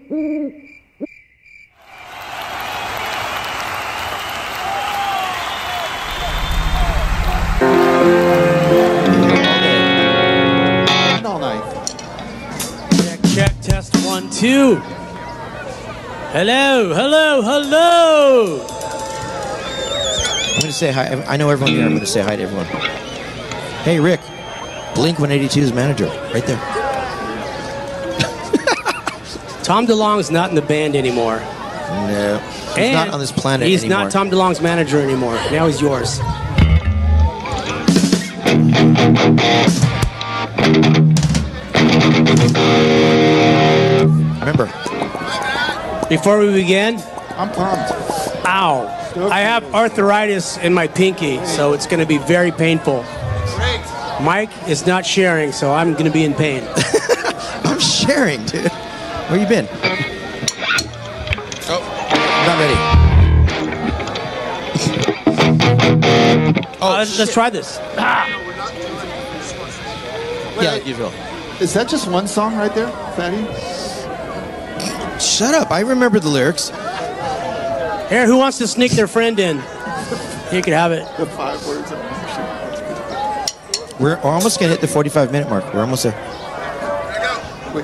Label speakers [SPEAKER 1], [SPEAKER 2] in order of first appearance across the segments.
[SPEAKER 1] All night.
[SPEAKER 2] Check, test 1, 2. Hello, hello, hello.
[SPEAKER 3] I'm going to say hi. I know everyone here. I'm going to say hi to everyone. Hey, Rick. Blink-182's manager. Right there.
[SPEAKER 2] Tom DeLonge's not in the band anymore.
[SPEAKER 3] No. He's not on this planet
[SPEAKER 2] he's
[SPEAKER 3] anymore.
[SPEAKER 2] Not Tom DeLonge's manager anymore. Now he's yours.
[SPEAKER 3] Remember.
[SPEAKER 2] Before we begin,
[SPEAKER 1] I'm pumped.
[SPEAKER 2] Ow. I have arthritis in my pinky, so it's going to be very painful.
[SPEAKER 1] Great.
[SPEAKER 2] Mike is not sharing, so I'm going to be in pain.
[SPEAKER 3] I'm sharing, dude. Where you been? Oh, not ready.
[SPEAKER 2] Let's try this.
[SPEAKER 3] Yeah, usual.
[SPEAKER 1] Is that just one song right there, Fatty?
[SPEAKER 3] Shut up. I remember the lyrics.
[SPEAKER 2] Here, who wants to sneak their friend in? You can have it.
[SPEAKER 1] The 5 words.
[SPEAKER 3] We're almost going to hit the 45-minute mark. We're almost there.
[SPEAKER 1] Wait.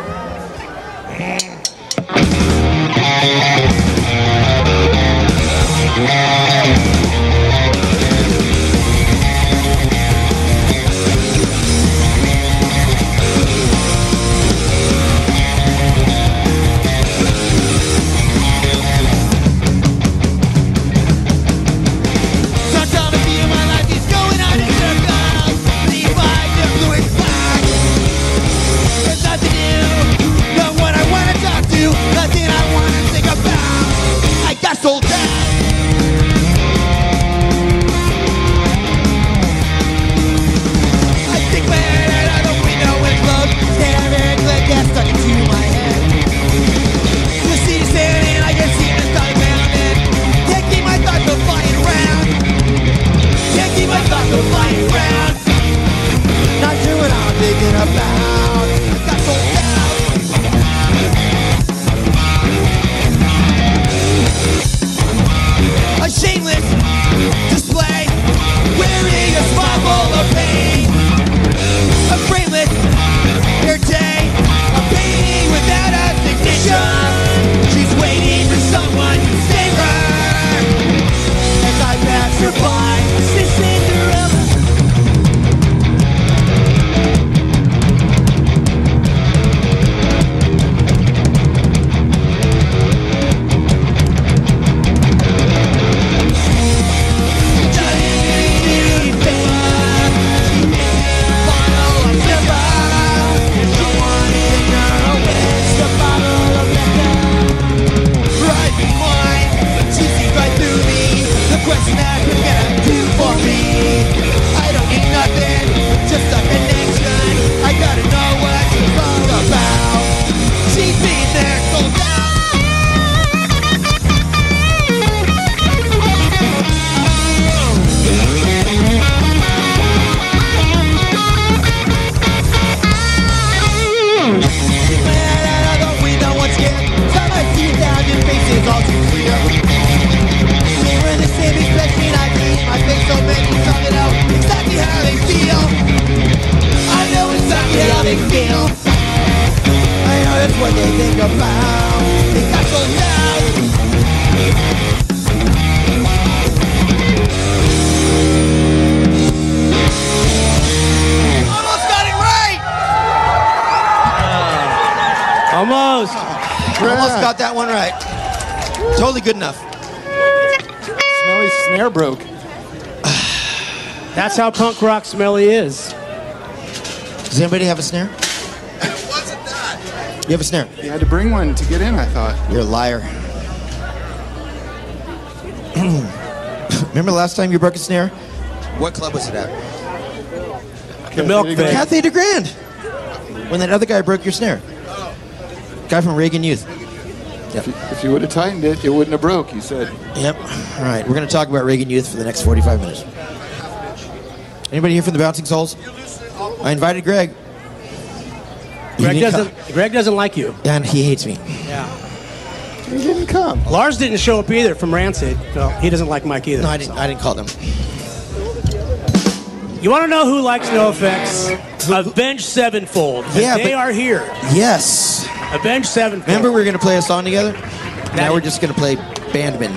[SPEAKER 4] Sold out. I stick my head out the window and look, staring like gas stuck into my head. The seat is standing, I can see it starting pounding. Can't keep my thoughts from flying around. Can't keep my thoughts from flying around. Not sure what I'm thinking about. I got sold out. A shameless display, wearing a smile full of pain. A brainless hair day, a painting without a signature. She's waiting for someone to save her. As I pass her by, she's Cinderella. Question that you're gonna do for me. I don't need nothing, just a connection. I gotta know what she's all about. She's been there, sold Keep my head out of the window once again. Time I see you down, your face is all too clear. We're the same expression I need. My face so many talk it out exactly how they feel. I know exactly how they feel. I know that's what they think about. They got so loud. Almost got it right.
[SPEAKER 2] Almost.
[SPEAKER 3] Almost got that one right. Totally good enough.
[SPEAKER 1] Smelly's snare broke.
[SPEAKER 2] That's how punk rock Smelly is.
[SPEAKER 3] Does anybody have a snare?
[SPEAKER 4] It wasn't that.
[SPEAKER 3] You have a snare?
[SPEAKER 1] You had to bring one to get in, I thought.
[SPEAKER 3] You're a liar. Remember the last time you broke a snare? What club was it at?
[SPEAKER 2] The Milk Bag.
[SPEAKER 3] Cathay DeGrand. When that other guy broke your snare. Guy from Reagan Youth. Yep.
[SPEAKER 1] If you would have tightened it, it wouldn't have broke, you said.
[SPEAKER 3] Yep. All right. We're going to talk about Reagan Youth for the next 45 minutes. Anybody here from the Bouncing Souls? I invited Greg.
[SPEAKER 2] Greg doesn't like you.
[SPEAKER 3] And he hates me.
[SPEAKER 2] Yeah.
[SPEAKER 1] He didn't come.
[SPEAKER 2] Lars didn't show up either from Rancid. Well, he doesn't like Mike either.
[SPEAKER 3] No, I didn't call them.
[SPEAKER 2] You want to know who likes NoFX? Avenged Sevenfold.
[SPEAKER 3] Yeah,
[SPEAKER 2] they are here.
[SPEAKER 3] Yes.
[SPEAKER 2] Avenged Sevenfold.
[SPEAKER 3] Remember we were going to play a song together? Now we're just going to play Bandman.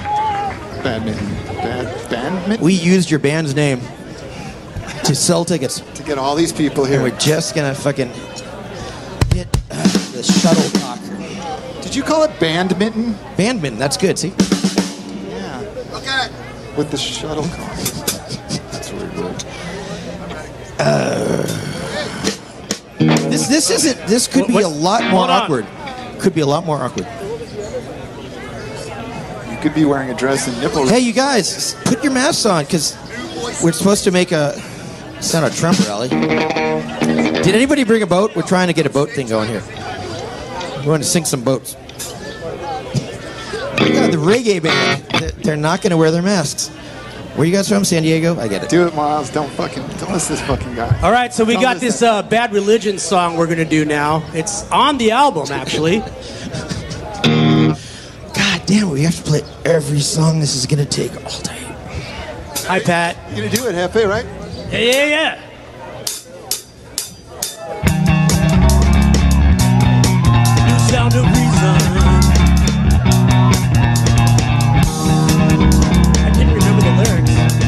[SPEAKER 1] Bandman?
[SPEAKER 3] We used your band's name to sell tickets.
[SPEAKER 1] To get all these people here.
[SPEAKER 3] And we're just going to fucking hit the shuttlecock.
[SPEAKER 1] Did you call it Bandmitten?
[SPEAKER 3] Bandman, that's good, see?
[SPEAKER 1] Yeah. Okay. With the shuttlecock. That's really good.
[SPEAKER 3] This could be a lot more awkward. Could be a lot more awkward.
[SPEAKER 1] You could be wearing a dress and nipple.
[SPEAKER 3] Hey, you guys, put your masks on, because we're supposed to make it's not a Trump rally. Did anybody bring a boat? We're trying to get a boat thing going here. We want to sink some boats. Yeah, the reggae band, they're not going to wear their masks. Where are you guys from? San Diego? I get it.
[SPEAKER 1] Do it, Miles. Don't listen to this fucking guy.
[SPEAKER 2] All right, so we
[SPEAKER 1] Don't
[SPEAKER 2] got
[SPEAKER 1] listen.
[SPEAKER 2] this Bad Religion song we're going to do now. It's on the album, actually.
[SPEAKER 3] God damn it, we have to play every song. This is going to take all day.
[SPEAKER 2] Hi, Pat.
[SPEAKER 1] You're going to do it, Hefe, right?
[SPEAKER 2] Yeah. You sound of reason. I didn't remember the lyrics.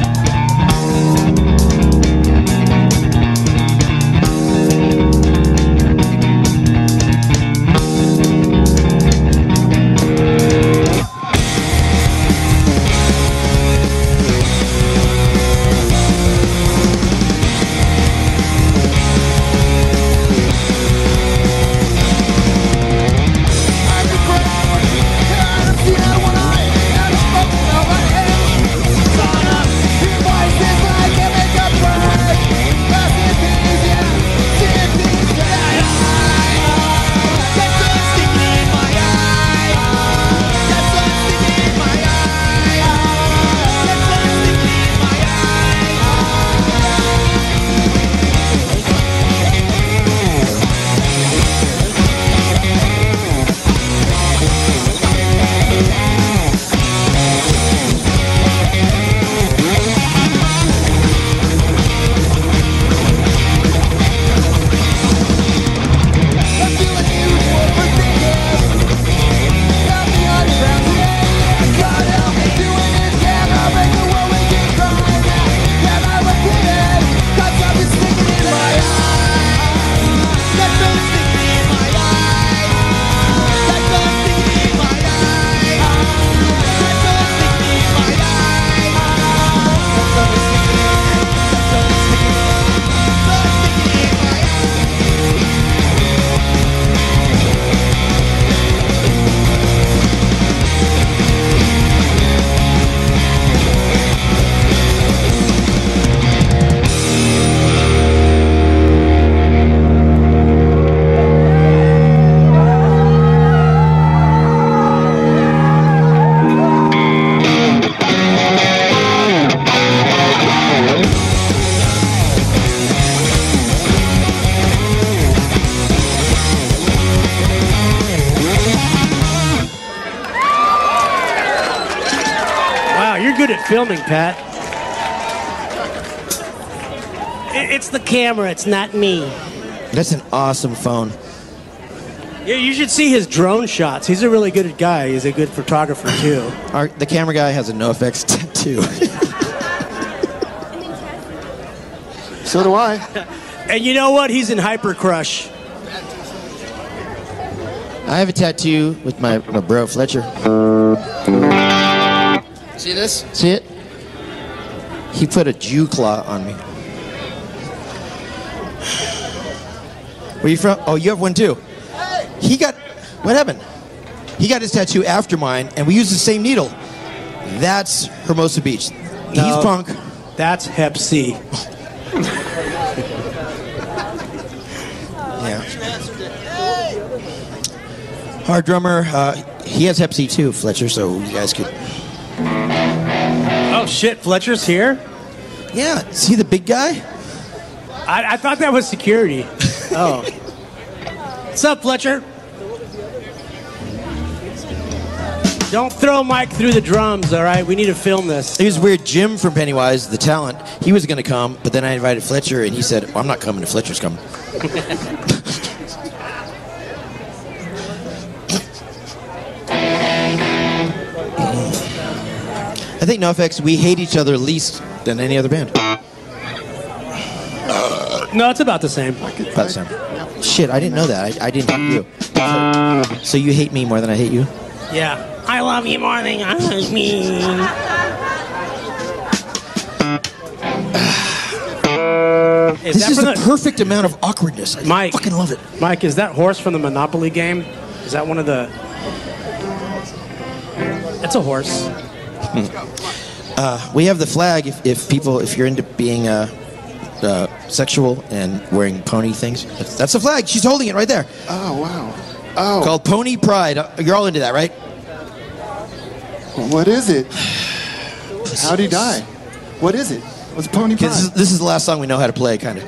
[SPEAKER 2] Good at filming, Pat. It's the camera, it's not me.
[SPEAKER 3] That's an awesome phone.
[SPEAKER 2] Yeah, you should see his drone shots. He's a really good guy. He's a good photographer, too.
[SPEAKER 3] The camera guy has a NoFX tattoo.
[SPEAKER 1] So do I.
[SPEAKER 2] And you know what? He's in Hyper Crush.
[SPEAKER 3] I have a tattoo with my bro, Fletcher. See this? See it? He put a Jew claw on me. Where are you from? Oh, you have one too. What happened? He got his tattoo after mine, and we used the same needle. That's Hermosa Beach. He's punk.
[SPEAKER 2] That's Hep C.
[SPEAKER 3] Yeah. Our drummer, he has Hep C too, Fletcher, so you guys could...
[SPEAKER 2] Oh shit, Fletcher's here?
[SPEAKER 3] Yeah, is he the big guy?
[SPEAKER 2] I thought that was security. Oh. What's up, Fletcher? Don't throw Mike through the drums, all right? We need to film this.
[SPEAKER 3] It was weird. Jim from Pennywise, the talent, he was going to come, but then I invited Fletcher, and he said, well, I'm not coming if Fletcher's coming. I think NoFX, we hate each other least than any other band.
[SPEAKER 2] No, it's about the same.
[SPEAKER 3] About the same. Shit, I didn't know that. I didn't hate you. So you hate me more than I hate you?
[SPEAKER 2] Yeah. I love you more than I love me.
[SPEAKER 3] This is the perfect amount of awkwardness. I fucking love it.
[SPEAKER 2] Mike, is that horse from the Monopoly game? Is that one of the... It's a horse.
[SPEAKER 3] We have the flag if you're into being sexual and wearing pony things. That's the flag. She's holding it right there.
[SPEAKER 1] Oh, wow. Oh.
[SPEAKER 3] Called Pony Pride. You're all into that, right?
[SPEAKER 1] What is it? How'd he die? What is it? What's Pony Pride?
[SPEAKER 3] This is the last song we know how to play, kind of.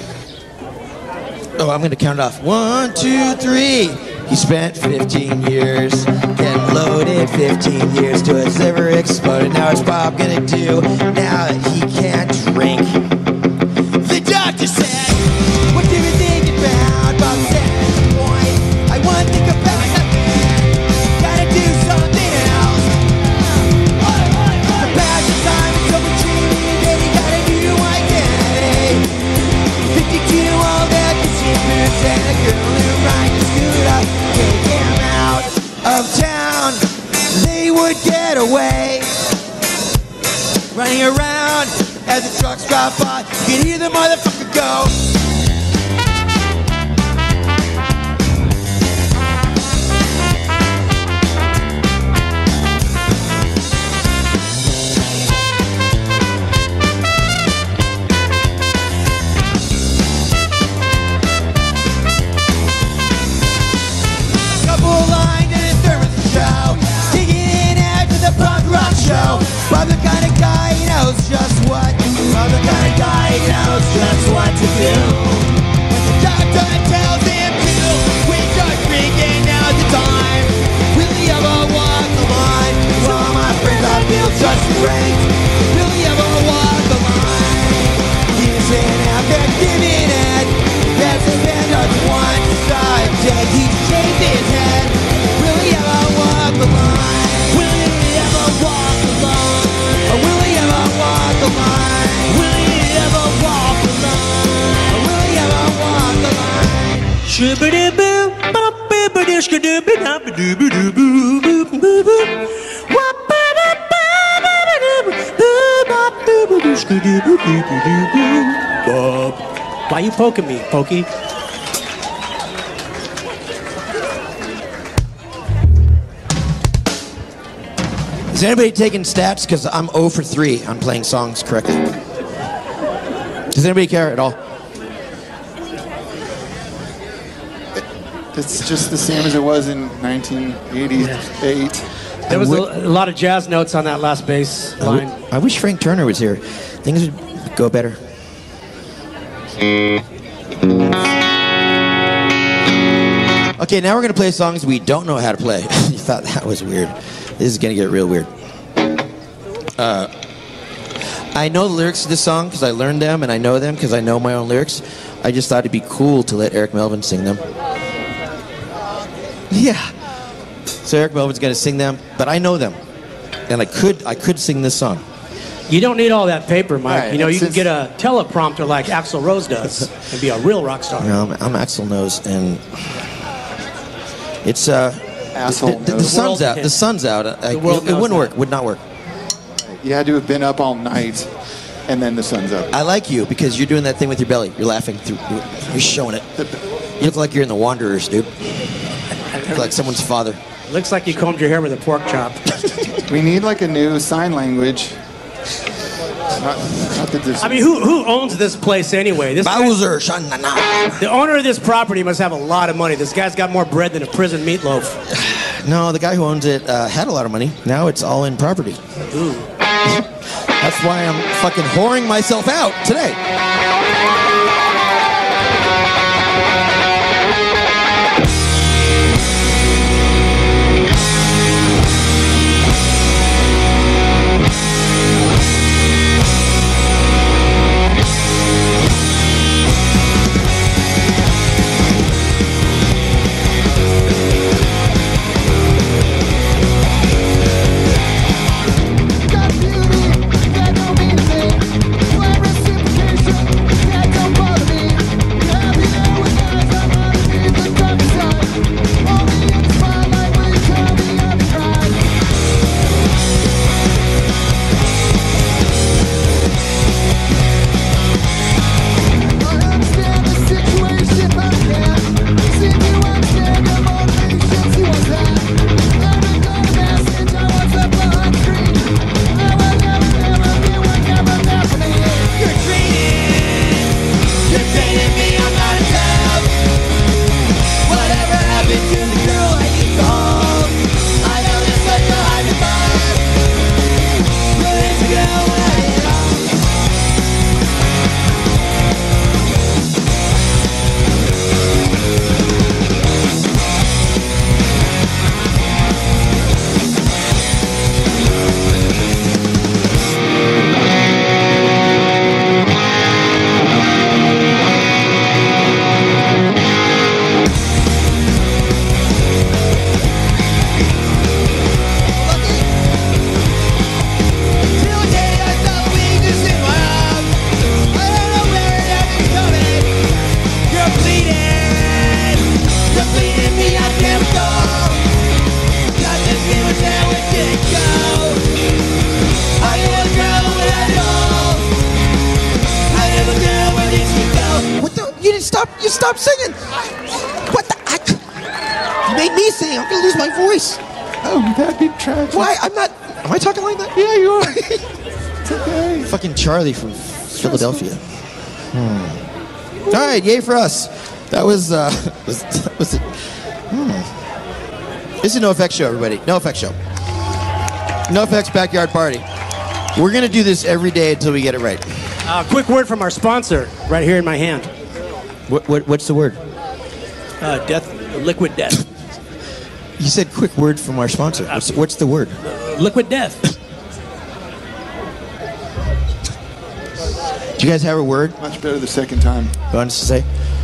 [SPEAKER 3] Oh, I'm going to count it off. 1, 2, 3. He spent 15 years getting loaded, 15 years till his liver exploded. Now what's Bob gonna do now that he can't drink? The doctor said, what do you think about? Bob said, boy, I want to think about something. Gotta do something else. The past the time is so dreamy that he got a new identity. 52 all that boots and a girl who rides a scooter. Take him out of town, they would get away. Running around as the trucks drop by, you can hear the motherfucker go. Bob the kind of guy who knows just what. Bob the kind of guy who knows just what to do. When the doctor tells him to, we start drinking, now's the time. Will he ever walk the line? For all my friends, I feel just great. Will he ever walk the line? He's an after giving it. That's a band of one side. He shaved his head. Will he ever walk the line? Will he ever walk the line? Or will he ever walk the line? Will he ever walk the line? Or will he ever walk the line?
[SPEAKER 2] Shoo-ba-doo-boo, bop-ba-ba-doo-shka-doo-ba-doo-ba-doo-boo-boo-boo-boo. Wop-ba-da-ba-ba-da-boo-boo-boo-boo-boo-boo. Why you poking me, Pokey?
[SPEAKER 3] Is anybody taking stats? Because I'm 0 for 3 on playing songs correctly. Does anybody care at all?
[SPEAKER 1] It's just the same as it was in 1988.
[SPEAKER 2] There was a lot of jazz notes on that last bass line.
[SPEAKER 3] I wish Frank Turner was here. Things would go better. Okay, now we're going to play songs we don't know how to play. You thought that was weird. This is going to get real weird. I know the lyrics to this song because I learned them, and I know them because I know my own lyrics. I just thought it'd be cool to let Eric Melvin sing them. Yeah. So Eric Melvin's going to sing them, but I know them. And I could sing this song.
[SPEAKER 2] You don't need all that paper, Mike.
[SPEAKER 1] Right,
[SPEAKER 2] you know, you can get a teleprompter like Axl Rose does and be a real rock star.
[SPEAKER 3] You know, I'm Axl Nose, and it's
[SPEAKER 1] Asshole.
[SPEAKER 3] the sun's out. The sun's out. It wouldn't work. Would not work.
[SPEAKER 1] You had to have been up all night, and then the sun's up.
[SPEAKER 3] I like you because you're doing that thing with your belly. You're laughing through. You're showing it. You look like you're in the Wanderers, dude. You look like someone's father.
[SPEAKER 2] Looks like you combed your hair with a pork chop.
[SPEAKER 1] We need like a new sign language. Not that this.
[SPEAKER 2] I mean, who owns this place anyway? This guy,
[SPEAKER 3] Bowser, Shanana.
[SPEAKER 2] the owner of this property must have a lot of money. This guy's got more bread than a prison meatloaf.
[SPEAKER 3] No, the guy who owns it had a lot of money. Now it's all in property.
[SPEAKER 2] Ooh.
[SPEAKER 3] That's why I'm fucking whoring myself out today. You stopped singing. What the? You made me sing. I'm gonna lose my voice.
[SPEAKER 1] Oh, that'd be tragic.
[SPEAKER 3] Why? I'm not. Am I talking like that?
[SPEAKER 1] Yeah, you are. It's okay.
[SPEAKER 3] Fucking Charlie from Philadelphia. All right, yay for us. That was it. It's a NoFX show, everybody. NoFX show. NoFX backyard party. We're gonna do this every day until we get it right.
[SPEAKER 2] Quick word from our sponsor, right here in my hand.
[SPEAKER 3] What's the word?
[SPEAKER 2] Liquid death.
[SPEAKER 3] You said quick word from our sponsor. What's the word?
[SPEAKER 2] Liquid death.
[SPEAKER 3] Do you guys have a word
[SPEAKER 1] Much better the second time.
[SPEAKER 3] you want us to say?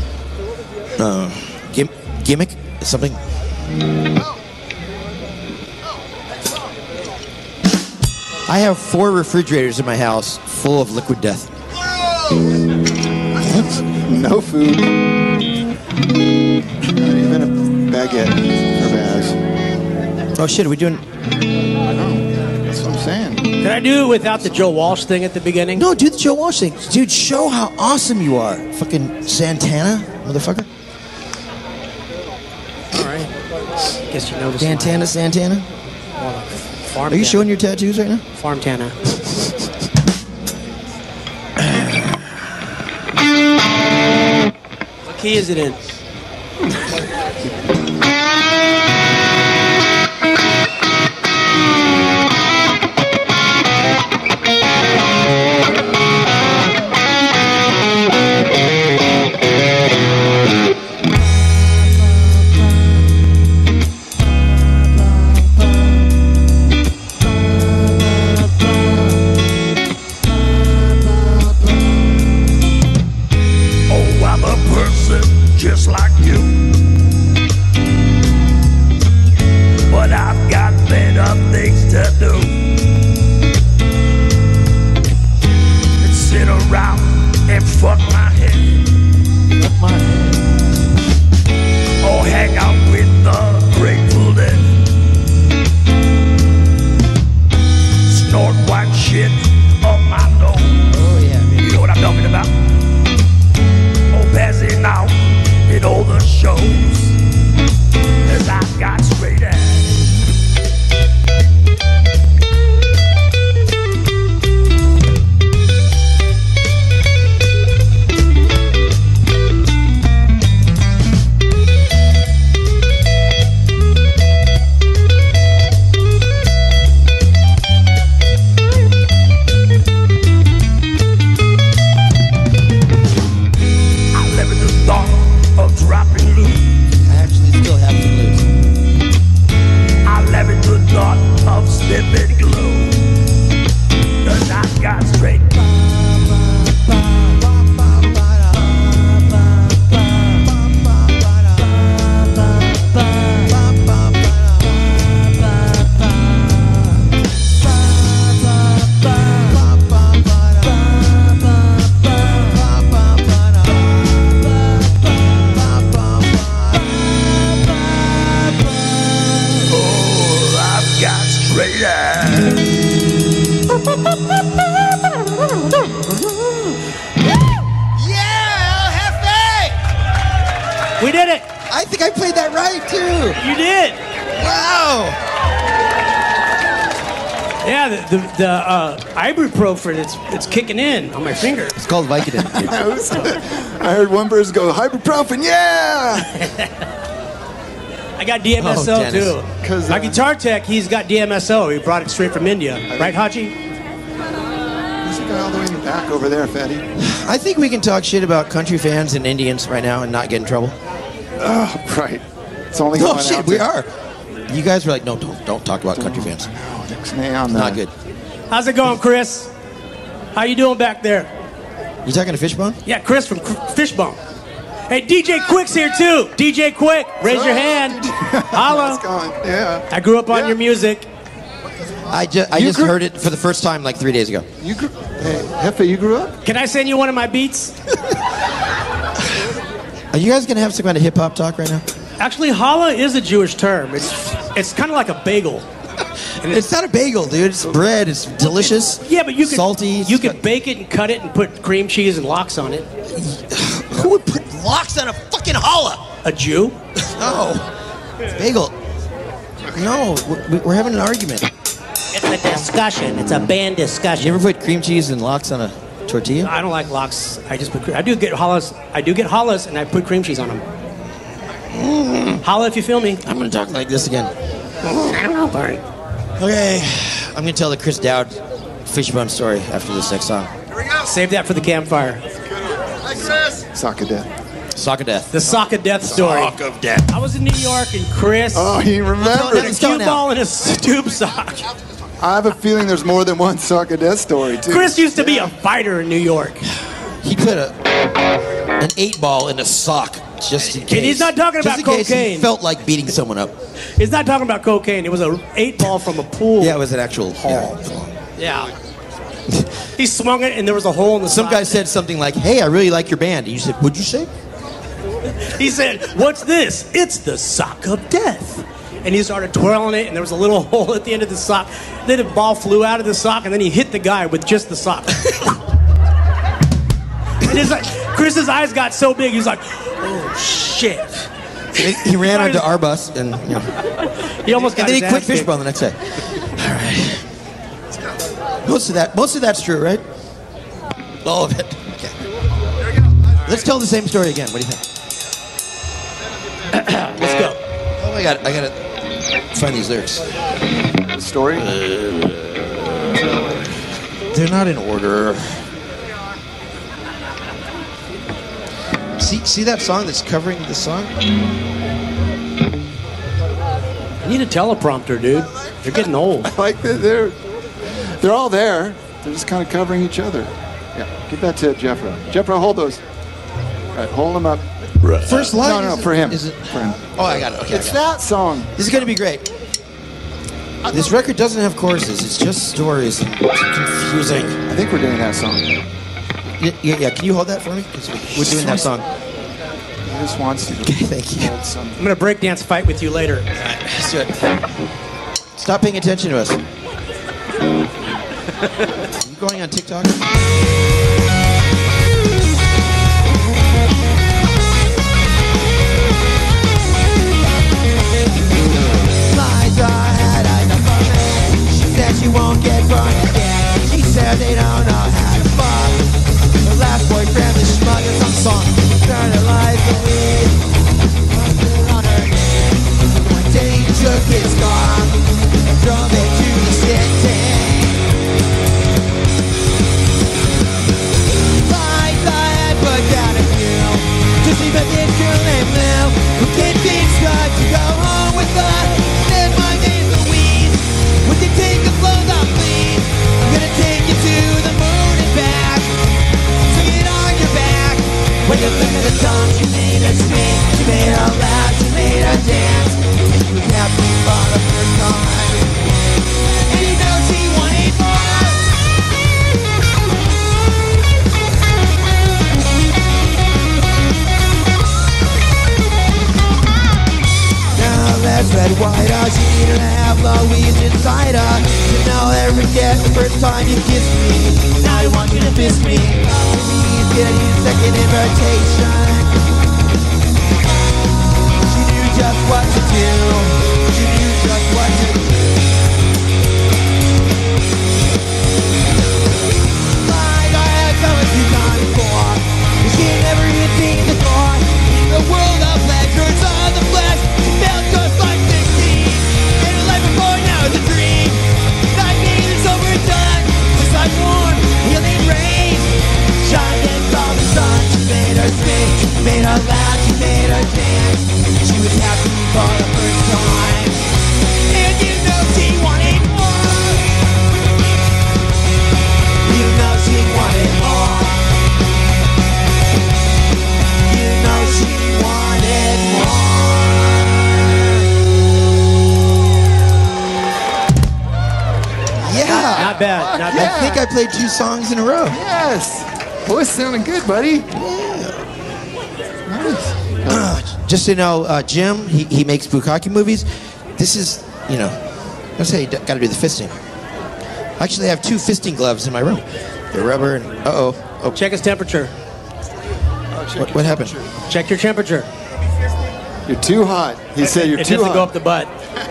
[SPEAKER 3] Gimmick? Something? I have 4 refrigerators in my house full of liquid death.
[SPEAKER 1] No food. Not even a baguette for Baz.
[SPEAKER 3] Oh shit, are we doing...
[SPEAKER 1] That's what I'm saying.
[SPEAKER 2] Can I do it without the Joe Walsh thing at the beginning?
[SPEAKER 3] No, do the Joe Walsh thing. Dude, show how awesome you are. Fucking Santana, motherfucker.
[SPEAKER 2] All right. Guess you know this.
[SPEAKER 3] Santana?
[SPEAKER 2] Farm
[SPEAKER 3] Are you showing your tattoos right now?
[SPEAKER 2] Farm Tana. What key is it in?
[SPEAKER 5] Just like you, but I've got better things to do than sit around and fuck my head, or hang out with the Grateful Dead, snort white shit up my nose.
[SPEAKER 3] Oh yeah, baby.
[SPEAKER 5] You know what I'm talking about? Oh, passing out in all the shows, as I got straight ahead. I live in the thought of dropping loose.
[SPEAKER 3] I actually still have some blues.
[SPEAKER 5] I live in the thought of sniffing glue. The night got straight. Oh, I've got straight ass.
[SPEAKER 2] We did it.
[SPEAKER 3] I think I played that right too.
[SPEAKER 2] You did.
[SPEAKER 3] Wow.
[SPEAKER 2] Yeah, the ibuprofen, it's kicking in on my finger.
[SPEAKER 3] It's called Vicodin.
[SPEAKER 1] I heard one person go, ibuprofen, yeah!
[SPEAKER 2] I got DMSO
[SPEAKER 3] Oh, Dennis.
[SPEAKER 2] too.
[SPEAKER 1] 'Cause,
[SPEAKER 2] My guitar tech, he's got DMSO. He brought it straight from India, right, Haji?
[SPEAKER 1] There's a guy all the way in the back over there, Fatty.
[SPEAKER 3] I think we can talk shit about country fans and Indians right now and not get in trouble.
[SPEAKER 1] Oh, right. It's only going
[SPEAKER 3] Oh shit,
[SPEAKER 1] out
[SPEAKER 3] we
[SPEAKER 1] there.
[SPEAKER 3] are. You guys were like, no, don't talk about country fans.
[SPEAKER 1] Oh, Ixnay on
[SPEAKER 3] Not
[SPEAKER 1] that.
[SPEAKER 3] good.
[SPEAKER 2] How's it going, Chris? How you doing back there?
[SPEAKER 3] You talking to Fishbone?
[SPEAKER 2] Yeah, Chris from Fishbone. Hey, DJ Quick's here too. DJ Quick, raise your hand. Holla.
[SPEAKER 1] It's going, yeah.
[SPEAKER 2] I grew up on
[SPEAKER 1] Yeah.
[SPEAKER 2] your music.
[SPEAKER 3] I just
[SPEAKER 1] grew-
[SPEAKER 3] heard it for the first time like 3 days ago.
[SPEAKER 1] You grew, hey, Hefe, you grew up?
[SPEAKER 2] Can I send you one of my beats?
[SPEAKER 3] Are you guys gonna have some kind of hip hop talk right now?
[SPEAKER 2] Actually, challah is a Jewish term. It's kind of like a bagel.
[SPEAKER 3] It's not a bagel, dude. It's bread. It's delicious.
[SPEAKER 2] Yeah, but you could
[SPEAKER 3] salty.
[SPEAKER 2] You could bake it and cut it and put cream cheese and lox on it.
[SPEAKER 3] Who would put locks on a fucking challah?
[SPEAKER 2] A Jew?
[SPEAKER 3] No. Bagel. No, we're having an argument.
[SPEAKER 2] It's a discussion. It's a band discussion.
[SPEAKER 3] You ever put cream cheese and lox on a tortilla?
[SPEAKER 2] I don't like lox. I just put. I do get challahs. I do get challahs, and I put cream cheese on them. Holla if you feel me.
[SPEAKER 3] I'm gonna talk like this again.
[SPEAKER 2] I don't know, Barney.
[SPEAKER 3] Okay, I'm gonna tell the Chris Dowd fishbone story after this next song.
[SPEAKER 2] Save that for the campfire.
[SPEAKER 1] Sock of death.
[SPEAKER 3] Sock of death.
[SPEAKER 2] The sock of death story.
[SPEAKER 3] Sock of death.
[SPEAKER 2] I was in New York, and Chris
[SPEAKER 1] Oh, he remembered.
[SPEAKER 2] had a cue ball in a tube sock.
[SPEAKER 1] I have a feeling there's more than one sock of death story, too.
[SPEAKER 2] Chris used to be a fighter in New York.
[SPEAKER 3] He put an 8-ball in a sock just in case.
[SPEAKER 2] And he's not talking
[SPEAKER 3] just
[SPEAKER 2] about
[SPEAKER 3] in case
[SPEAKER 2] cocaine.
[SPEAKER 3] He felt like beating someone up.
[SPEAKER 2] He's not talking about cocaine. It was an 8-ball from a pool.
[SPEAKER 3] Yeah, it was an actual haul.
[SPEAKER 2] Yeah. He swung it, and there was a hole in the
[SPEAKER 3] Some
[SPEAKER 2] sock.
[SPEAKER 3] guy said something like, "Hey, I really like your band." And you said, "What'd you say?"
[SPEAKER 2] He said, "What's this?" "It's the sock of death." And he started twirling it, and there was a little hole at the end of the sock. Then a ball flew out of the sock, and then he hit the guy with just the sock. And it's like, Chris's eyes got so big, he was like, "Oh, shit."
[SPEAKER 3] He ran onto our bus, and
[SPEAKER 2] He almost got
[SPEAKER 3] and then he
[SPEAKER 2] his
[SPEAKER 3] quit
[SPEAKER 2] ass kicked.
[SPEAKER 3] fishbone the next day. All right. Most of that's true, right? All of it. Okay. Let's tell the same story again. What do you think?
[SPEAKER 2] Let's go.
[SPEAKER 3] Oh my God, I gotta find these lyrics.
[SPEAKER 1] Story?
[SPEAKER 3] They're not in order. See that song that's covering the song?
[SPEAKER 2] I need a teleprompter, dude. They're getting old.
[SPEAKER 1] Like they're all there. They're just kind of covering each other. Yeah, give that to Jeffro. Jeffro, hold those. All right, hold them up.
[SPEAKER 3] First line?
[SPEAKER 1] No,
[SPEAKER 3] is
[SPEAKER 1] for him.
[SPEAKER 3] Is it?
[SPEAKER 1] For him.
[SPEAKER 3] Oh, I got it. Okay.
[SPEAKER 1] It's that song.
[SPEAKER 3] This is gonna be great. This record doesn't have choruses. It's just stories. It's confusing.
[SPEAKER 1] I think we're doing that song.
[SPEAKER 3] Yeah. Can you hold that for me? 'Cause we're doing that song.
[SPEAKER 1] He just wants you to
[SPEAKER 3] Okay, thank you.
[SPEAKER 1] hold some.
[SPEAKER 2] I'm gonna breakdance fight with you later.
[SPEAKER 3] Let's do it. Stop paying attention to us. Are you going on TikTok?
[SPEAKER 4] Liza had enough of me. She said she won't get burned again. She said they don't know how to fuck. Her last boyfriend, the schmuck, is on song. Turn her life away. On her name. One day he took his car and drove it to the city. Liza had put down a few to see but this girl named Lil who convinced her to go home with her. Then my name's Louise. Would you take the clothes off, please? I'm gonna take you to the moon and back. Swing it on your back. When you look at the song, she made her scream, she made her laugh, she made her dance. She was happy for the first time, and you know she wanted more. Now that's red white, she needed to have Louise inside her. You know every forget the first time you kissed me. Now I want you to miss me. Please get a second invitation. She knew just what to do. She knew just what to do. Like I had come a few times before, but she had never even seen the door. In the world of pleasures of the flesh, she felt just like 16. In her life before, now it's a dream. 9 days it's overdone, just like warm, healing rain. Shining from the sun, she made her sing, she made her laugh, she made her dance. She was happy for the first time, and you know she wanted more. You know she wanted more. You know she wanted
[SPEAKER 3] Yeah.
[SPEAKER 2] Not bad. Not
[SPEAKER 3] I
[SPEAKER 2] bad.
[SPEAKER 3] think I played 2 songs in a row.
[SPEAKER 1] Yes. Voice sounding good, buddy. Nice.
[SPEAKER 3] Just so you know, Jim, he makes bukkake movies. This is, let's say you got to do the fisting. Actually, I have 2 fisting gloves in my room. They're rubber and, oh.
[SPEAKER 2] Check his temperature.
[SPEAKER 3] What happened?
[SPEAKER 2] Check your temperature.
[SPEAKER 1] You're too hot. He said you're
[SPEAKER 2] It
[SPEAKER 1] too
[SPEAKER 2] doesn't go
[SPEAKER 1] hot.
[SPEAKER 2] up the butt.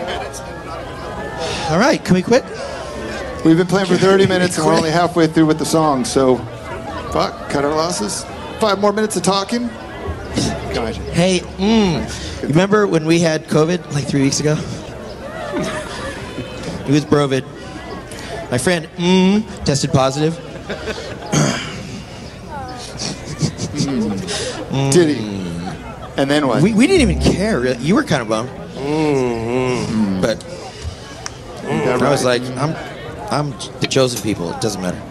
[SPEAKER 3] All right, can we quit?
[SPEAKER 1] We've been playing for 30 minutes and we're only halfway through with the song, so fuck, cut our losses. 5 more minutes of talking. God.
[SPEAKER 3] Hey, you remember when we had COVID like 3 weeks ago? It was Brovid. My friend tested positive.
[SPEAKER 1] Did he? And then what?
[SPEAKER 3] We didn't even care. Really. You were kind of bummed. But I was like, I'm the chosen people. It doesn't matter.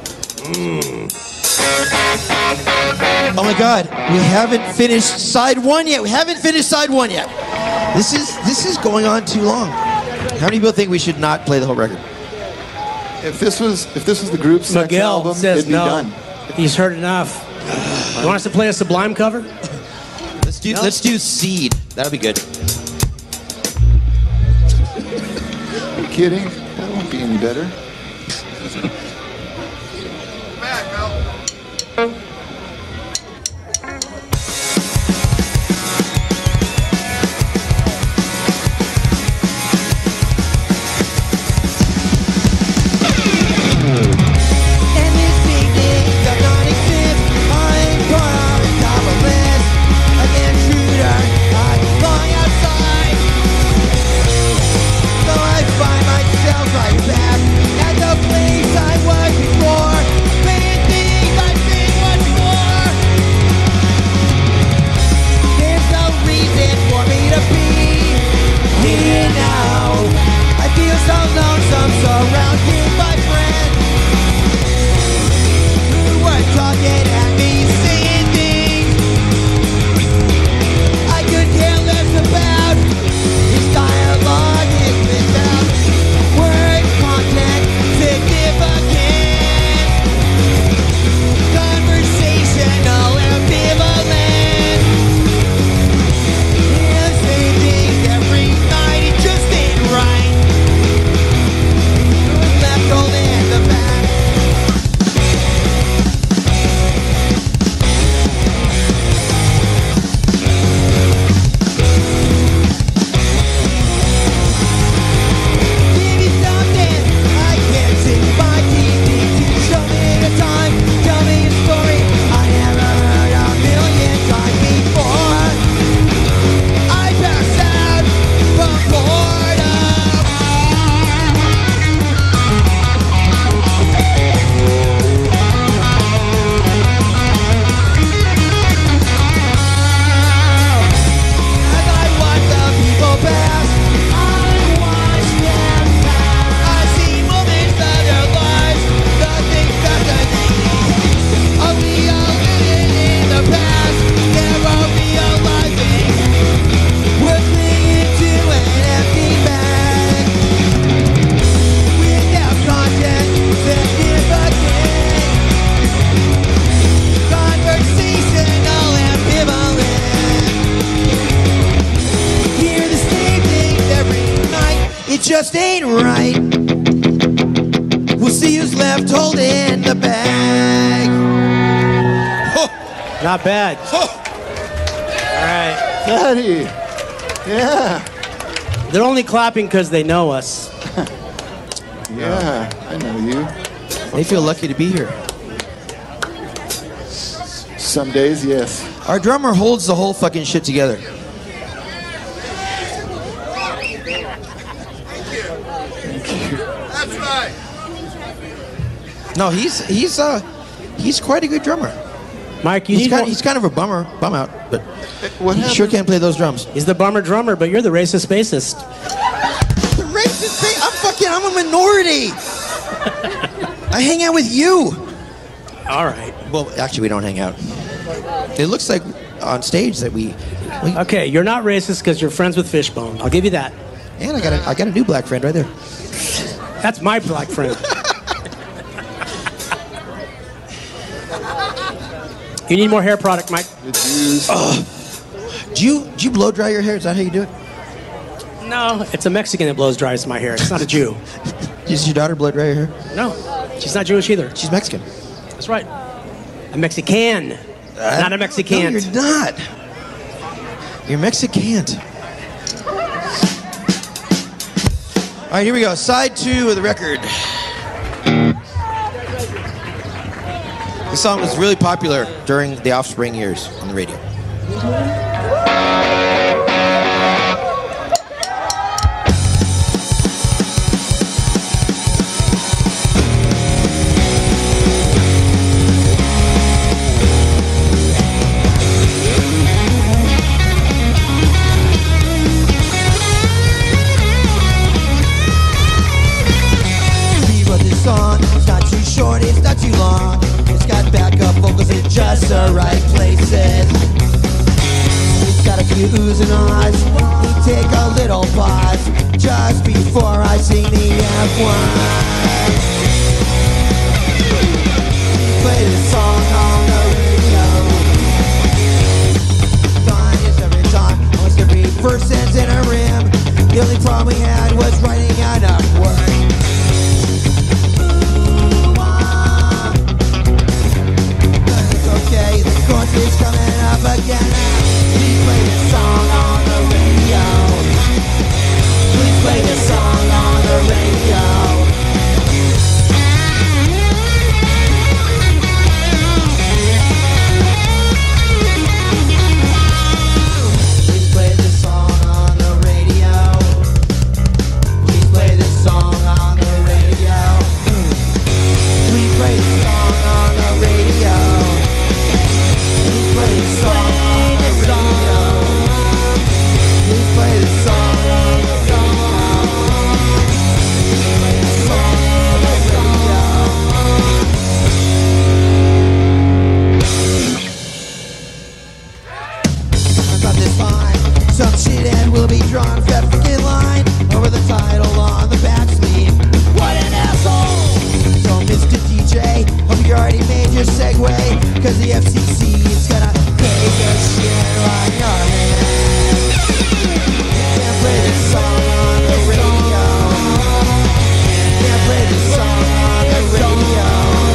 [SPEAKER 3] Oh my God, we haven't finished side 1 yet. This is going on too long. How many people think we should not play the whole record?
[SPEAKER 1] If this was the group sex
[SPEAKER 2] Miguel
[SPEAKER 1] album,
[SPEAKER 2] says
[SPEAKER 1] it'd be
[SPEAKER 2] no.
[SPEAKER 1] done.
[SPEAKER 2] He's heard enough. You want us to play a Sublime cover?
[SPEAKER 3] Let's do Seed. That'll be good.
[SPEAKER 1] Are you kidding? That won't be any better.
[SPEAKER 3] Just ain't right. We'll see who's left holding the bag.
[SPEAKER 2] Not bad. All right.
[SPEAKER 1] Daddy. Yeah.
[SPEAKER 2] They're only clapping because they know us.
[SPEAKER 1] Yeah, I know you.
[SPEAKER 3] They feel lucky to be here.
[SPEAKER 1] Some days, yes.
[SPEAKER 3] Our drummer holds the whole fucking shit together. No, he's quite a good drummer.
[SPEAKER 2] Mike,
[SPEAKER 3] He's kind of a bum out, but
[SPEAKER 1] What
[SPEAKER 3] he
[SPEAKER 1] happened?
[SPEAKER 3] sure can't play those drums.
[SPEAKER 2] He's the bummer drummer, but you're the racist bassist.
[SPEAKER 3] The racist thing, I'm a minority. I hang out with you.
[SPEAKER 2] All right.
[SPEAKER 3] Well, actually, we don't hang out. It looks like on stage that we
[SPEAKER 2] Okay, you're not racist because you're friends with Fishbone. I'll give you that.
[SPEAKER 3] and I got a new black friend right there.
[SPEAKER 2] That's my black friend. You need more hair product, Mike.
[SPEAKER 1] The Jews.
[SPEAKER 3] Do you blow dry your hair? Is that how you do it?
[SPEAKER 2] No, it's a Mexican that blows dries my hair. It's not a Jew.
[SPEAKER 3] Does your daughter blow dry your hair?
[SPEAKER 2] No, she's not Jewish either.
[SPEAKER 3] She's Mexican.
[SPEAKER 2] That's right. A Mexican. Not a Mexican.
[SPEAKER 3] No, you're not. You're Mexican. All right, here we go. Side 2 of the record. This song was really popular during the Offspring years on the radio.
[SPEAKER 4] It's not too long. It's got backup vocals in just the right places. It's got a few oohs and ahs. We take a little pause just before I sing the F1. Play this song on the radio. Done this every time. Almost every verse ends in a rim. The only problem we had was writing enough words. Okay, the chorus is coming up again. Please play this song on the radio. Please play this song on the radio. Please play this song on the radio. Please play this song on the radio. Please play this song on the radio. Play the song on the radio. Please play the song on the About this line, some shit and will be drawn that freaking line over the title on the back sleeve. What an asshole! So Mr. DJ, hope you already made your segue, cause the FCC is gonna take a shit on your head. Can't play this song on the radio. Can't play this song on the radio.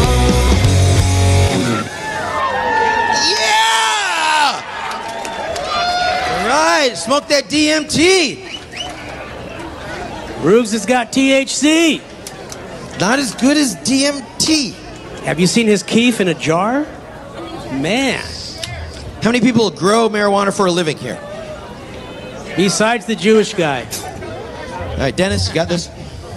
[SPEAKER 3] Yeah! All right, smoke that DMT.
[SPEAKER 2] Rubes has got THC.
[SPEAKER 3] Not as good as DMT.
[SPEAKER 2] Have you seen his keef in a jar? Man.
[SPEAKER 3] How many people grow marijuana for a living here?
[SPEAKER 2] Besides the Jewish guy.
[SPEAKER 3] All right, Dennis, you got this?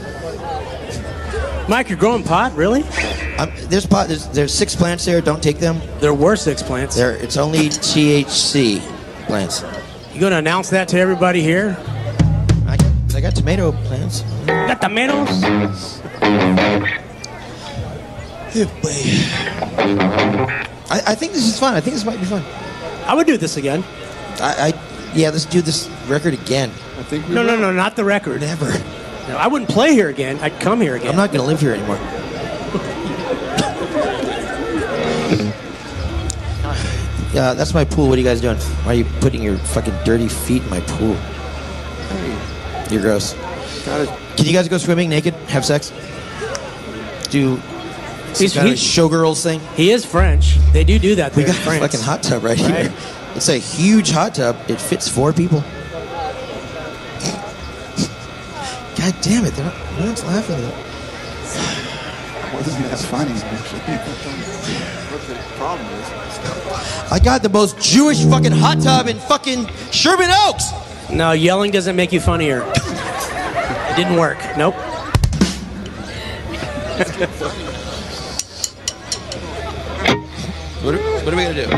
[SPEAKER 2] Mike, you're growing pot, really?
[SPEAKER 3] There's pot. There's 6 plants there. Don't take them.
[SPEAKER 2] There were 6 plants.
[SPEAKER 3] It's only THC plants.
[SPEAKER 2] You gonna announce that to everybody here?
[SPEAKER 3] I got tomato plants.
[SPEAKER 2] Got tomatoes?
[SPEAKER 3] I think this is fun. I think this might be fun.
[SPEAKER 2] I would do this again.
[SPEAKER 3] Yeah, let's do this record again.
[SPEAKER 1] I think we
[SPEAKER 2] No,
[SPEAKER 1] will.
[SPEAKER 2] not the record.
[SPEAKER 3] Never.
[SPEAKER 2] No, I wouldn't play here again. I'd come here again.
[SPEAKER 3] I'm not going to live here anymore. Yeah, that's my pool. What are you guys doing? Why are you putting your fucking dirty feet in my pool? You're gross.
[SPEAKER 1] Got it.
[SPEAKER 3] Can you guys go swimming naked? Have sex? Do some kind of showgirls thing?
[SPEAKER 2] He is French. They do that there
[SPEAKER 3] We got
[SPEAKER 2] in
[SPEAKER 3] a
[SPEAKER 2] France.
[SPEAKER 3] fucking hot tub right here. It's a huge hot tub. It fits 4 people. God damn it! No one's laughing at it.
[SPEAKER 1] Wasn't that funny, actually? What the problem is?
[SPEAKER 3] I got the most Jewish fucking hot tub in fucking Sherman Oaks.
[SPEAKER 2] No, yelling doesn't make you funnier. It didn't work. Nope.
[SPEAKER 3] What are we gonna do?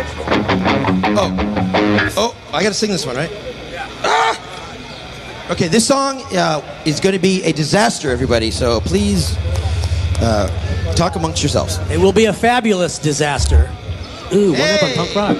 [SPEAKER 3] Oh, I gotta sing this one, right? Ah! Okay, this song is going to be a disaster, everybody. So please talk amongst yourselves.
[SPEAKER 2] It will be a fabulous disaster. Ooh, what up on punk rock?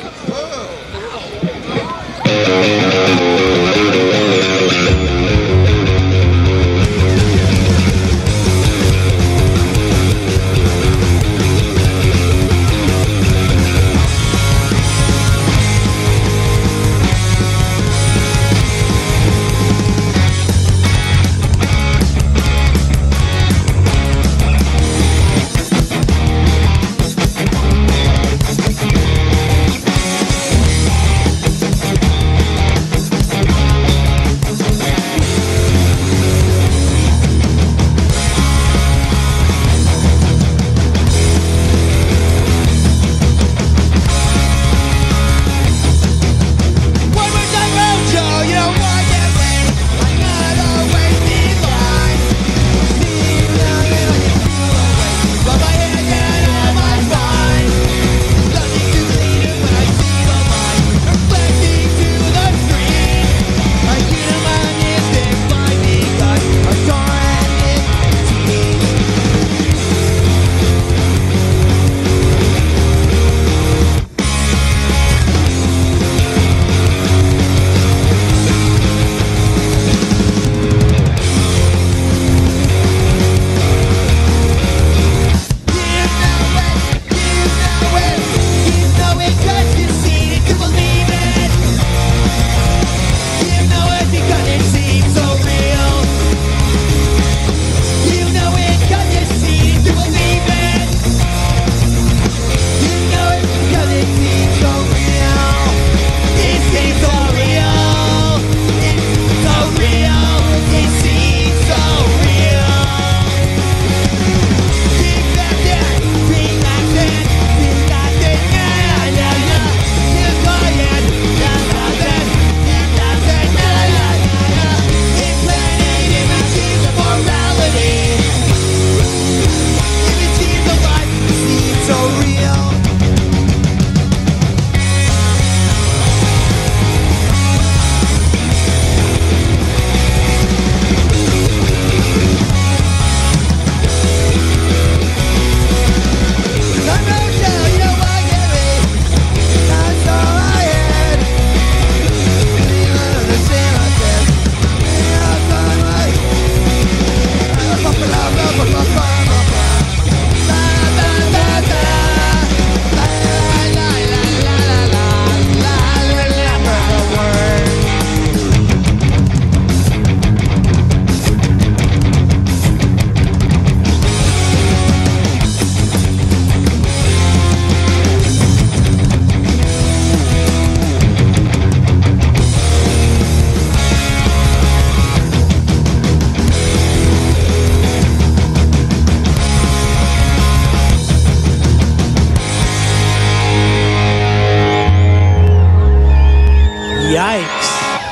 [SPEAKER 2] pipes.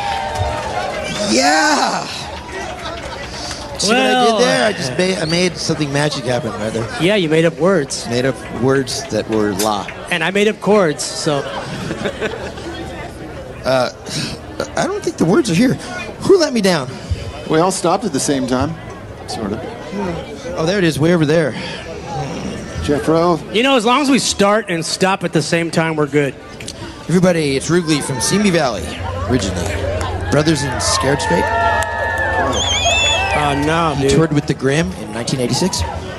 [SPEAKER 3] Yeah. See what I
[SPEAKER 2] Well,
[SPEAKER 3] did there? I made something magic happen right there.
[SPEAKER 2] Yeah, you made up words.
[SPEAKER 3] Made up words that were la.
[SPEAKER 2] And I made up chords, so.
[SPEAKER 3] I don't think the words are here. Who let me down?
[SPEAKER 1] We all stopped at the same time, sort of.
[SPEAKER 3] Oh, there it is, way over there.
[SPEAKER 1] Jeffro,
[SPEAKER 2] You know, as long as we start and stop at the same time, we're good.
[SPEAKER 3] Everybody, it's Rugley from Simi Valley, originally. Brothers in Scared Straight.
[SPEAKER 2] Oh, no,
[SPEAKER 3] He
[SPEAKER 2] dude.
[SPEAKER 3] toured with the Grimm in 1986.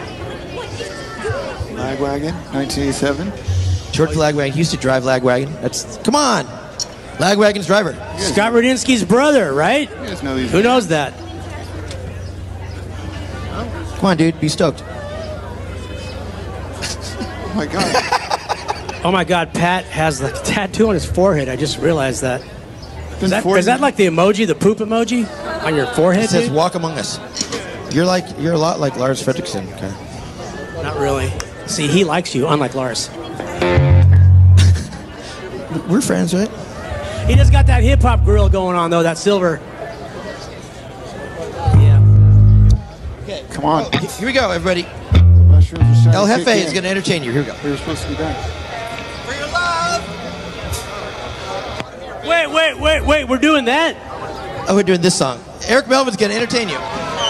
[SPEAKER 1] Lagwagon, 1987.
[SPEAKER 3] Toured for Lagwagon. He used to drive Lagwagon. Come on. Lagwagon's driver.
[SPEAKER 2] Scott Rudinsky's brother, right?
[SPEAKER 1] You guys know these.
[SPEAKER 2] Who knows that?
[SPEAKER 3] Come on, dude. Be stoked.
[SPEAKER 1] Oh my God.
[SPEAKER 2] Oh my God, Pat has the tattoo on his forehead. I just realized that. Is that,
[SPEAKER 1] 40
[SPEAKER 2] is that like the emoji, the poop emoji on your forehead?
[SPEAKER 3] It says
[SPEAKER 2] dude?
[SPEAKER 3] walk among us. You're a lot like Lars Fredriksson. Okay.
[SPEAKER 2] Not really. See, he likes you, unlike Lars.
[SPEAKER 3] We're friends, right?
[SPEAKER 2] He just got that hip hop grill going on, though, that silver. Yeah.
[SPEAKER 1] Come on.
[SPEAKER 3] Here we go, everybody.
[SPEAKER 1] Mushrooms are starting
[SPEAKER 3] El
[SPEAKER 1] to
[SPEAKER 3] Jefe
[SPEAKER 1] kick
[SPEAKER 3] is
[SPEAKER 1] in.
[SPEAKER 3] going to entertain you. Here we go.
[SPEAKER 1] We were supposed to be done.
[SPEAKER 2] Wait, we're doing that?
[SPEAKER 3] Oh, we're doing this song. Eric Melvin's going to entertain you.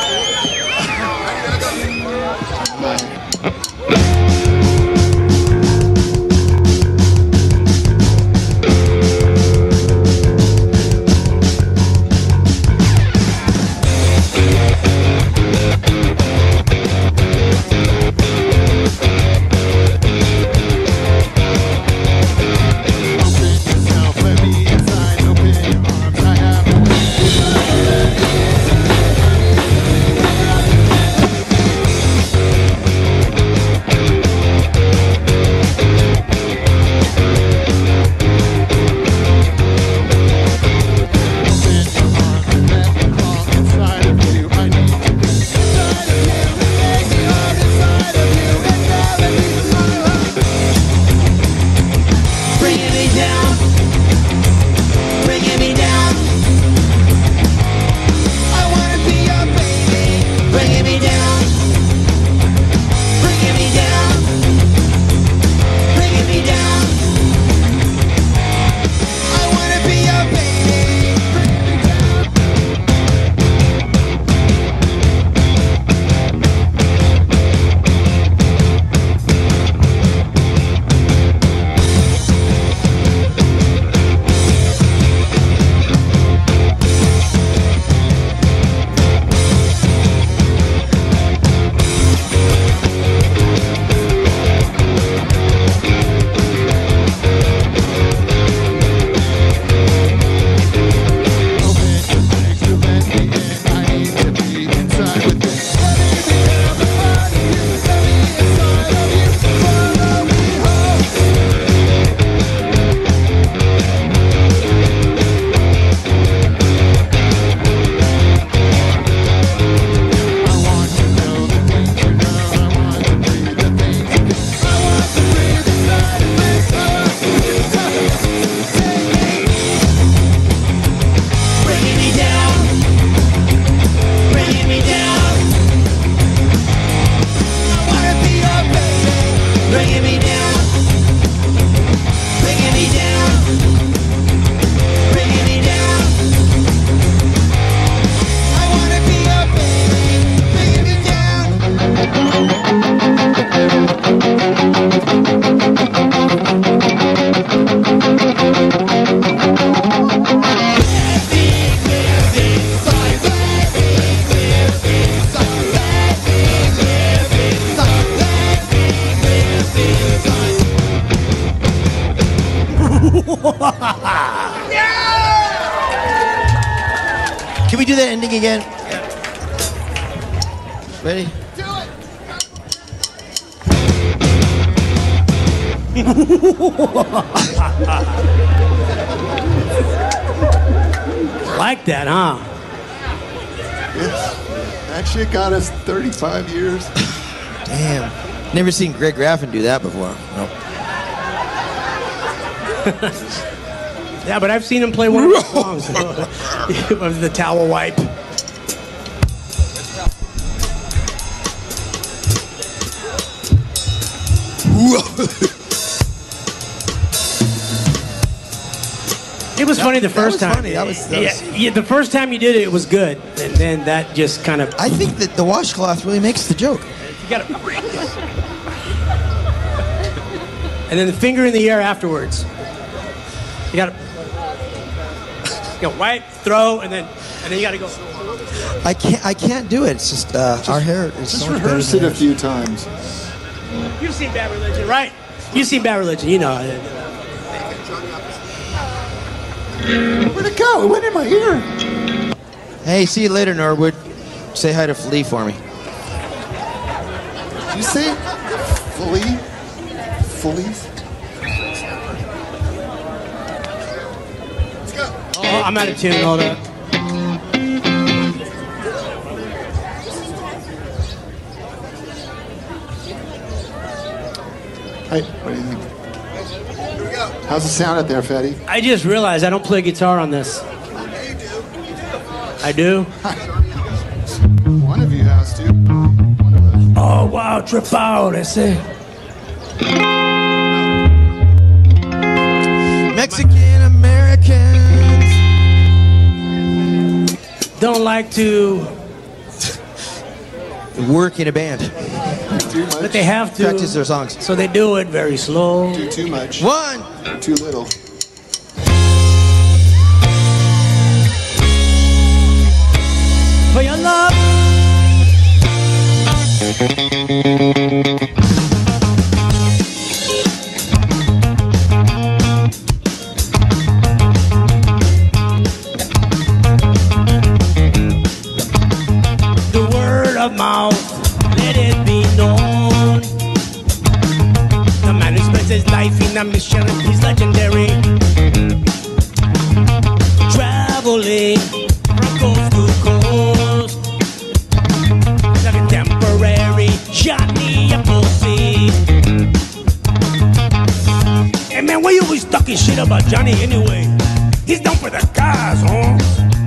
[SPEAKER 3] Can we do that ending again? Ready?
[SPEAKER 2] Like that, huh?
[SPEAKER 1] That shit got us 35 years.
[SPEAKER 3] Damn. Never seen Greg Graffin do that before. Nope.
[SPEAKER 2] Yeah, but I've seen him play one of the songs. Of the towel wipe. It was funny the first time.
[SPEAKER 3] Funny. That was
[SPEAKER 2] Yeah, the first time you did it, it was good, and then that just kind of.
[SPEAKER 3] I think that the washcloth really makes the joke.
[SPEAKER 2] You gotta. And then the finger in the air afterwards. You gotta. You know, wipe, throw, and then you gotta go.
[SPEAKER 3] I can't do it. It's just our hair is
[SPEAKER 1] Just
[SPEAKER 3] so much better
[SPEAKER 1] rehearse
[SPEAKER 3] than
[SPEAKER 1] it a
[SPEAKER 3] theirs.
[SPEAKER 1] few times.
[SPEAKER 2] You've seen Bad Religion, right? You've seen Bad Religion, you know.
[SPEAKER 1] Where'd it go? It went in my ear.
[SPEAKER 3] Hey, see you later, Norwood. Say hi to Flea for me.
[SPEAKER 1] Did you say fully? Fullies?
[SPEAKER 2] Oh, I'm out of tune. Hold up.
[SPEAKER 1] Hey, what do you think? How's it sound out there, Fetty?
[SPEAKER 2] I just realized I don't play guitar on this. I do?
[SPEAKER 1] One of you has to. One of us.
[SPEAKER 2] Oh, wow, trip out, I say.
[SPEAKER 3] Mexican Americans
[SPEAKER 2] Don't like to,
[SPEAKER 3] work in a band.
[SPEAKER 1] Too much.
[SPEAKER 2] but they have to.
[SPEAKER 3] Practice their songs.
[SPEAKER 2] So they do it very slow.
[SPEAKER 1] Do too much.
[SPEAKER 3] 1.
[SPEAKER 1] Too little.
[SPEAKER 2] For your love. The word of mouth, let it be known. The man who spends his life in a mission, he's legendary. Traveling from coast to coast, like a temporary Johnny Appleseed. Hey man, why you always talking shit about Johnny anyway? He's down for the cause, huh?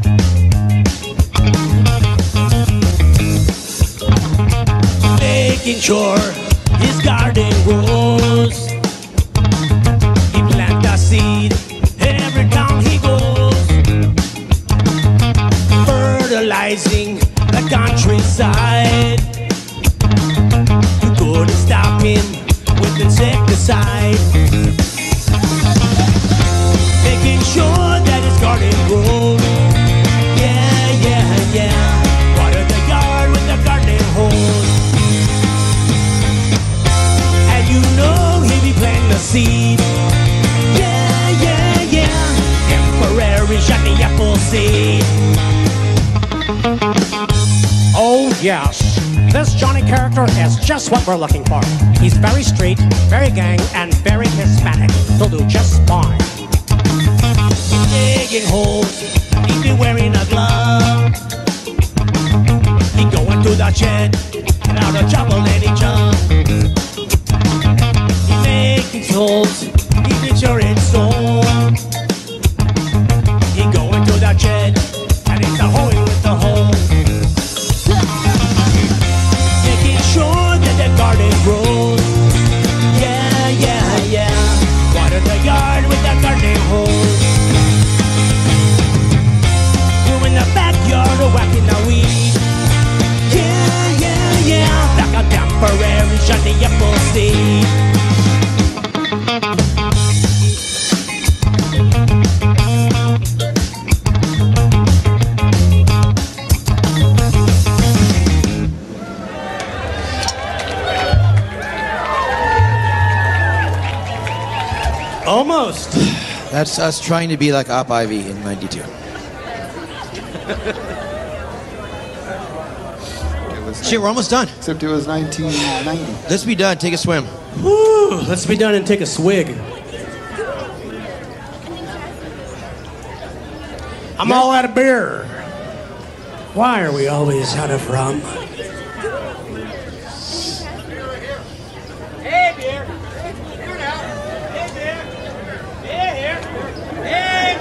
[SPEAKER 2] Making sure his garden grows. He plant a seed every town he goes, fertilizing the countryside. You couldn't stop him with insecticide. Making sure that his garden grows. Yeah, yeah, yeah. Water the yard with the garden hose. And you know he'll be planting a seed. Yeah, yeah, yeah. Temporary Johnny Appleseed. Oh, yes. This Johnny character is just what we're looking for. He's very street, very gang, and very Hispanic. He'll do just fine. Digging holes, he'd be wearing a glove. He'd go into the shed, get out of trouble and he'd jump. He'd make these holes, he'd make sure it's sown. He'd go into the shed, and it's a hoeing with the hoe. Making sure that the garden grows. Yeah, yeah, yeah. Water the yard with the garden hose. We're in the backyard whacking the weed. Yeah, yeah, yeah. Like a temporary Johnny Appleseed. Almost.
[SPEAKER 3] That's us trying to be like Op Ivy in '92. Shit, we're almost done.
[SPEAKER 1] Except it was 1990.
[SPEAKER 3] Let's be done. Take a swim.
[SPEAKER 2] Whew, let's be done and take a swig. I'm all out of beer. Why are we always out of rum? Hey, beer. Here now. Hey, beer. Beer here. Hey,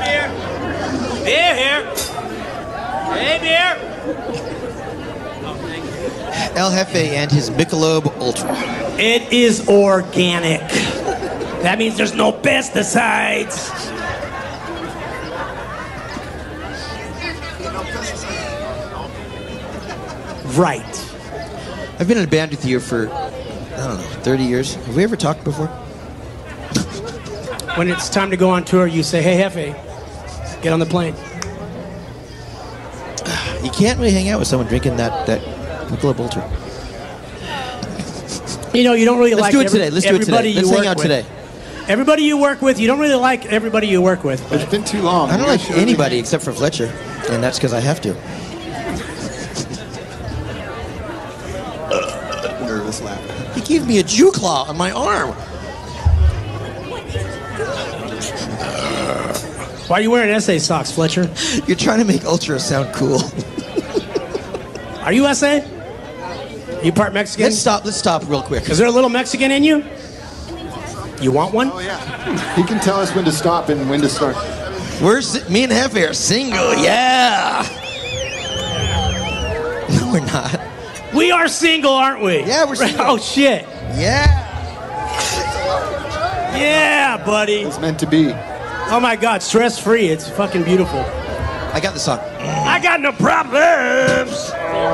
[SPEAKER 2] Beer here. Hey, beer.
[SPEAKER 3] El Jefe and his Michelob Ultra.
[SPEAKER 2] It is organic. That means there's no pesticides. Right.
[SPEAKER 3] I've been in a band with you for, I don't know, 30 years. Have we ever talked before?
[SPEAKER 2] When it's time to go on tour, you say, hey, Hefe, get on the plane.
[SPEAKER 3] You can't really hang out with someone drinking that Michelob Ultra.
[SPEAKER 2] You know, you don't really
[SPEAKER 3] Let's
[SPEAKER 2] like
[SPEAKER 3] do it today. Let's do it today.
[SPEAKER 2] everybody
[SPEAKER 3] Let's
[SPEAKER 2] you
[SPEAKER 3] hang
[SPEAKER 2] work
[SPEAKER 3] out
[SPEAKER 2] with.
[SPEAKER 3] today.
[SPEAKER 2] Everybody you work with, you don't really like everybody you work with.
[SPEAKER 1] It's been too long.
[SPEAKER 3] I don't
[SPEAKER 1] You
[SPEAKER 3] like
[SPEAKER 1] guys should
[SPEAKER 3] anybody
[SPEAKER 1] really-
[SPEAKER 3] except for Fletcher, and that's because I have to.
[SPEAKER 1] Nervous laugh.
[SPEAKER 3] He gave me a Jew claw on my arm.
[SPEAKER 2] Why are you wearing SA socks, Fletcher?
[SPEAKER 3] You're trying to make Ultra sound cool.
[SPEAKER 2] Are you SA? You part Mexican?
[SPEAKER 3] Let's stop real quick.
[SPEAKER 2] Is there a little Mexican in you? You want one?
[SPEAKER 1] Oh, yeah. He can tell us when to stop and when to start.
[SPEAKER 3] Me and Hefe are single, yeah. No, we're not.
[SPEAKER 2] We are single, aren't we?
[SPEAKER 3] Yeah, we're single.
[SPEAKER 2] Oh, shit.
[SPEAKER 3] Yeah.
[SPEAKER 2] Yeah, buddy.
[SPEAKER 1] It's meant to be.
[SPEAKER 2] Oh, my God. Stress-free. It's fucking beautiful.
[SPEAKER 3] I got the song.
[SPEAKER 2] I got no problems.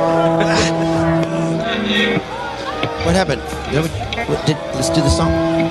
[SPEAKER 3] What happened? Let's do the song.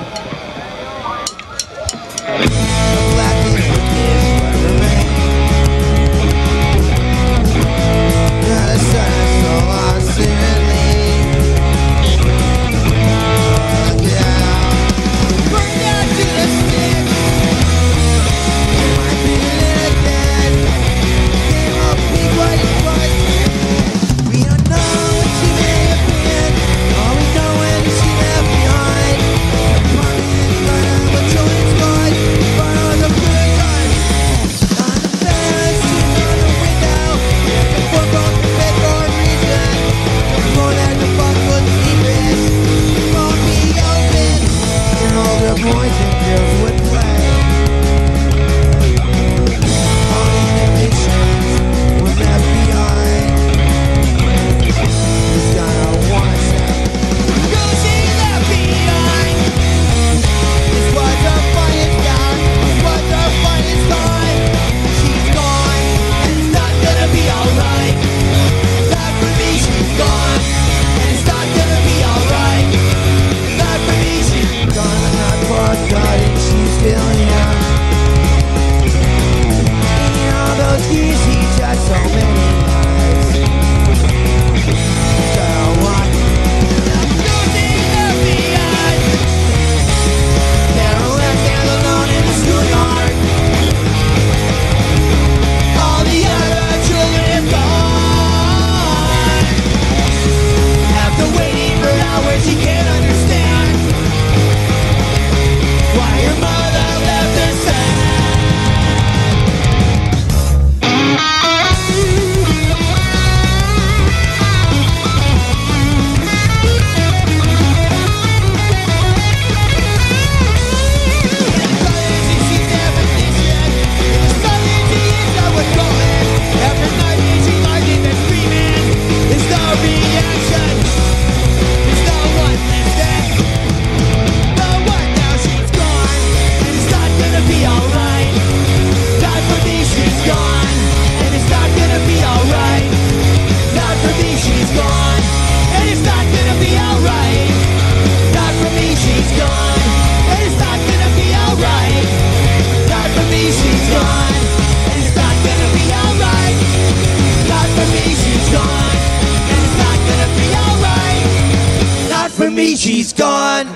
[SPEAKER 3] She's gone.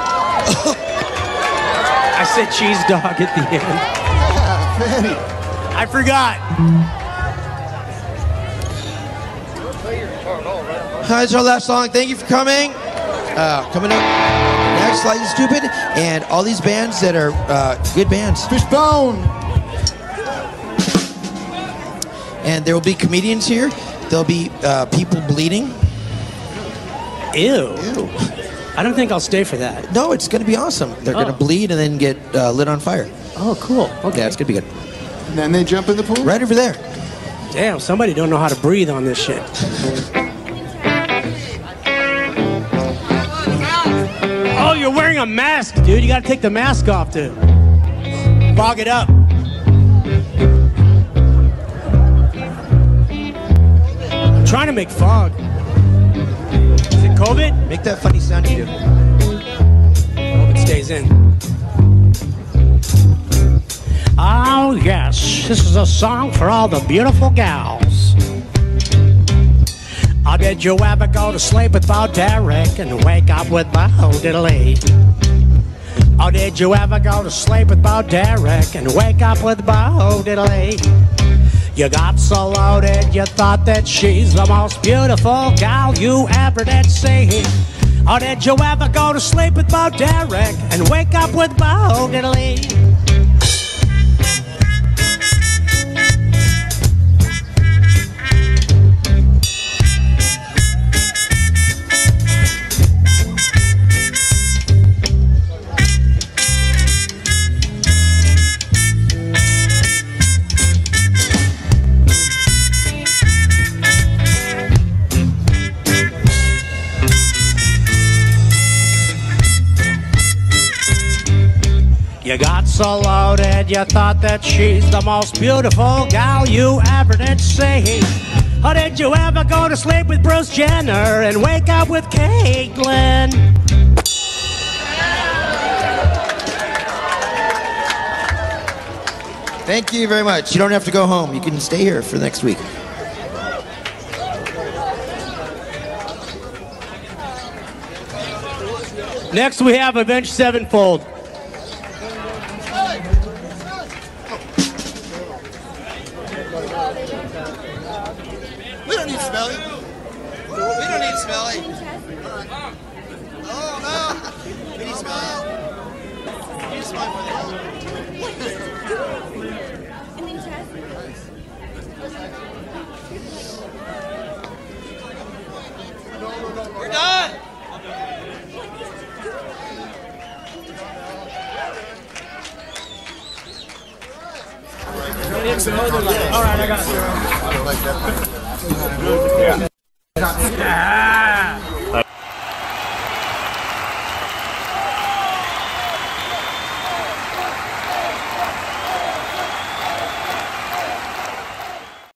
[SPEAKER 2] I said cheese dog at the end.
[SPEAKER 1] Fanny.
[SPEAKER 2] I forgot.
[SPEAKER 3] That's our last song. Thank you for coming. Coming up next, Slightly Stupid, and all these bands that are good bands.
[SPEAKER 1] Fishbone.
[SPEAKER 3] And there will be comedians here. There'll be people bleeding.
[SPEAKER 2] Ew. I don't think I'll stay for that.
[SPEAKER 3] No, it's going to be awesome. They're going to bleed and then get lit on fire.
[SPEAKER 2] Oh, cool. Okay.
[SPEAKER 3] Yeah, it's going to be good.
[SPEAKER 1] And then they jump in the pool?
[SPEAKER 3] Right over there.
[SPEAKER 2] Damn, somebody don't know how to breathe on this shit. Oh, you're wearing a mask, dude. You gotta take the mask off to fog it up. I'm trying to make fog. Is it COVID?
[SPEAKER 3] Make that funny sound you do.
[SPEAKER 2] Hope it stays in. Oh, yes. This is a song for all the beautiful gals. Oh, did you ever go to sleep with Bo Derek and wake up with Bo Diddley? Oh, did you ever go to sleep with Bo Derek and wake up with Bo Diddley? You got so loaded you thought that she's the most beautiful gal you ever did see. Or did you ever go to sleep with Bo Derek and wake up with Bo Diddley? You got so loaded you thought that she's the most beautiful gal you ever did see. Or did you ever go to sleep with Bruce Jenner and wake up with Caitlyn?
[SPEAKER 3] Thank you very much. You don't have to go home. You can stay here for next week.
[SPEAKER 2] Next we have Avenged Sevenfold.
[SPEAKER 3] We don't need Smelly. We don't need Smelly. Oh, no. We need Smelly. We need Smelly for the We're done.
[SPEAKER 2] All right, I got it.